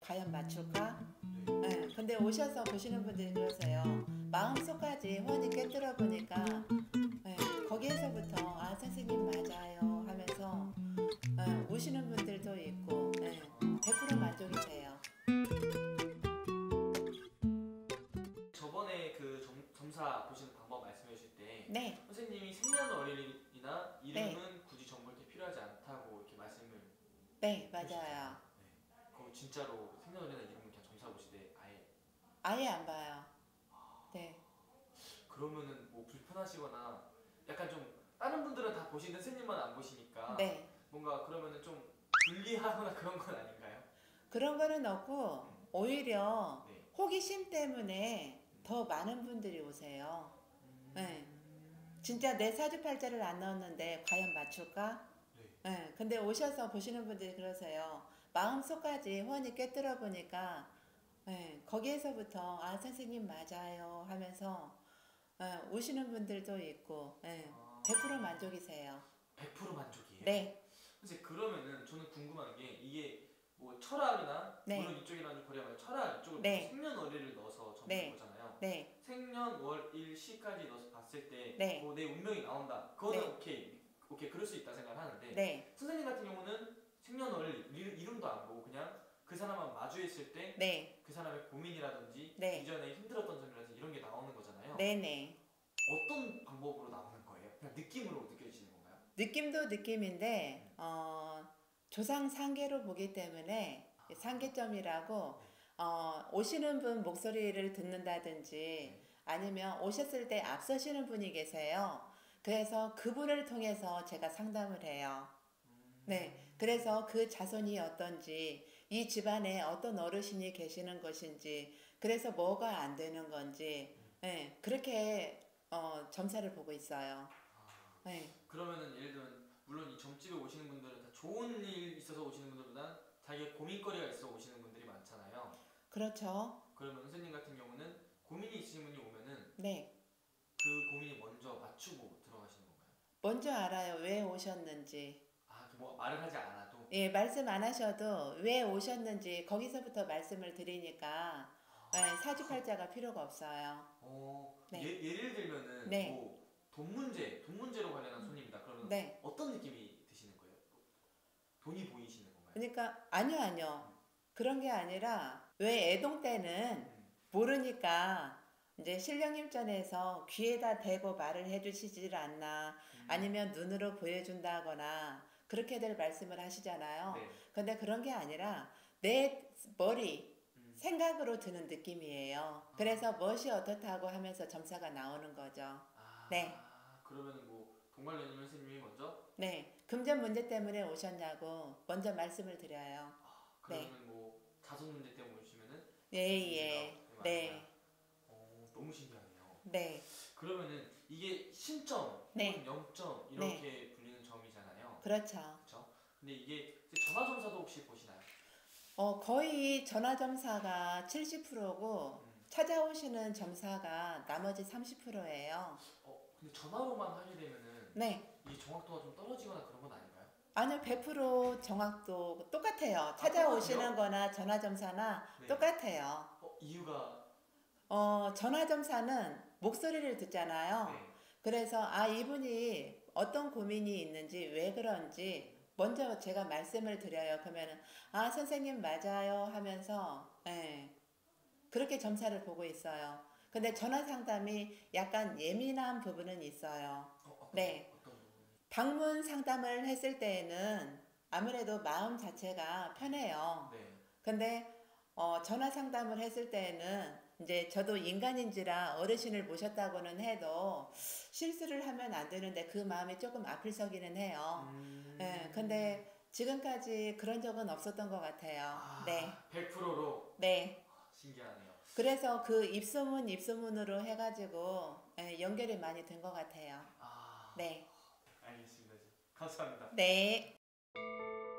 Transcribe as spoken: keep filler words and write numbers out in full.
과연 맞출까? 네. 네, 근데 오셔서 보시는 분들이 그러세요. 마음속까지 훤히 꿰뚫어 보니까 네, 거기에서부터 아 선생님 맞아요 하면서 네, 우시는 분들도 있고 네, 백 퍼센트 만족이세요. 저번에 그 점, 점사 보시는 방법 말씀해 주실 때 네, 선생님이 생년월일이나 네, 이름은 굳이 정보를 때 필요하지 않다고 이렇게 말씀을 네, 맞아요. 해주셨잖아요. 네. 그거 진짜로 생년월일이나 이름은 그냥 점사 보실 때 아예 아예 안 봐요. 네, 그러면은 뭐 불편하시거나 약간 좀 다른 분들은 다 보시는데 선생님만 안 보시니까 네. 뭔가 그러면은 좀 불리하거나 그런 건 아닌가요? 그런 거는 없고 음. 오히려 네. 호기심 때문에 더 많은 분들이 오세요. 네. 음... 진짜 내 사주팔자를 안 넣었는데 과연 맞출까? 네. 네. 근데 오셔서 보시는 분들이 그러세요. 마음속까지 훤히 꿰뚫어 보니까 네. 거기에서부터 아 선생님 맞아요 하면서 네. 오시는 분들도 있고 네. 아... 백 퍼센트 만족이세요. 백 퍼센트 만족이에요? 네. 선생님 그러면은 저는 궁금한 게 이게 뭐 철학이나 네. 물론 이쪽이랑 거래하면 철학 이쪽을 보고 네. 생년월일을 넣어서 적는 네. 거잖아요. 네. 생년월일시까지 넣어서 봤을 때 네. 뭐 내 운명이 나온다. 그거는 네. 오케이 오케이 그럴 수 있다 생각을 하는데 네. 선생님 같은 경우는 생년월일 이- 이름도 안 보고 그냥 그 사람만 마주했을 때 그 네. 사람의 고민이라든지 네. 이전에 힘들었던 점이라든지 이런 게 나오는 거잖아요. 네네. 어떤 방법으로 나오는 거예요? 그냥 느낌으로 느껴지시는 건가요? 느낌도 느낌인데 어, 조상 상계로 보기 때문에 상계점이라고 네. 어, 오시는 분 목소리를 듣는다든지 네. 아니면 오셨을 때 앞서시는 분이 계세요. 그래서 그분을 통해서 제가 상담을 해요. 네, 그래서 그 자손이 어떤지, 이 집안에 어떤 어르신이 계시는 것인지, 그래서 뭐가 안 되는 건지, 네, 그렇게 어, 점사를 보고 있어요. 아, 네, 그러면은 예를 들면 물론 이 점집에 오시는 분들은 다 좋은 일 있어서 오시는 분들보다 자기의 고민거리가 있어 오시는 분들이 많잖아요. 그렇죠. 그러면 선생님 같은 경우는 고민이 있으신 분이 오면은 네, 그 고민이 먼저 맞추고 들어가시는 건가요? 먼저 알아요. 왜 오셨는지. 아, 뭐 말을 하지 않아도? 예, 말씀 안 하셔도 왜 오셨는지 거기서부터 말씀을 드리니까 예, 사주팔자가 필요가 없어요. 어, 예, 네, 예를 들면은 네, 뭐 돈 문제, 돈 문제로 관련한 손님이다. 그러면 네. 어떤 느낌이 드시는 거예요? 돈이 보이시는 건가요? 그러니까 아니요, 아니요. 그런 게 아니라 왜 애동 때는 음. 모르니까 이제 신령님전에서 귀에다 대고 말을 해주시질 않나 음. 아니면 눈으로 보여준다거나 그렇게들 말씀을 하시잖아요. 네. 근데 그런 게 아니라 내 머리 음. 생각으로 드는 느낌이에요. 그래서 무엇이 어떻다고 하면서 점사가 나오는 거죠. 아, 네. 그러면 뭐 동말년임 선생님이 먼저 네. 금전 문제 때문에 오셨냐고 먼저 말씀을 드려요. 아, 네. 그러면 뭐 자손 문제 때문에 오시면은 예, 문제가 예. 되게 네. 많다. 어, 너무 신기하네요. 네. 그러면은 이게 신점 네. 혹은 영점 이렇게 불리는 점이잖아요. 그렇죠. 그렇죠? 근데 이게 전화점사도 혹시 보시나요? 어, 거의 전화점사가 칠십 퍼센트고 음. 찾아오시는 점사가 나머지 삼십 퍼센트예요. 어, 근데 전화로만 하게 되면은 네. 이 정확도가 좀 떨어지거나 그런 건 아닌가요? 아니요, 백 퍼센트 정확도 똑같아요. 아, 찾아오시는 똑같아요? 거나 전화점사나 네. 똑같아요. 어, 이유가 어, 전화점사는 목소리를 듣잖아요. 네. 그래서 아, 이분이 어떤 고민이 있는지 왜 그런지 먼저 제가 말씀을 드려요. 그러면은 아, 선생님 맞아요 하면서 예. 그렇게 점사를 보고 있어요. 근데 전화 상담이 약간 예민한 부분은 있어요. 어, 어떤 네. 어떤 부분? 방문 상담을 했을 때에는 아무래도 마음 자체가 편해요. 네. 근데 어, 전화 상담을 했을 때에는 이제 저도 인간인지라 어르신을 모셨다고는 해도 실수를 하면 안 되는데 그 마음이 조금 아플 서기는 해요. 음... 예, 근데 지금까지 그런 적은 없었던 것 같아요. 네. 아, 백 퍼센트로 네. 신기하네요. 그래서 그 입소문 입소문으로 해가지고 예, 연결이 많이 된 것 같아요. 아, 네. 알겠습니다. 감사합니다. 네.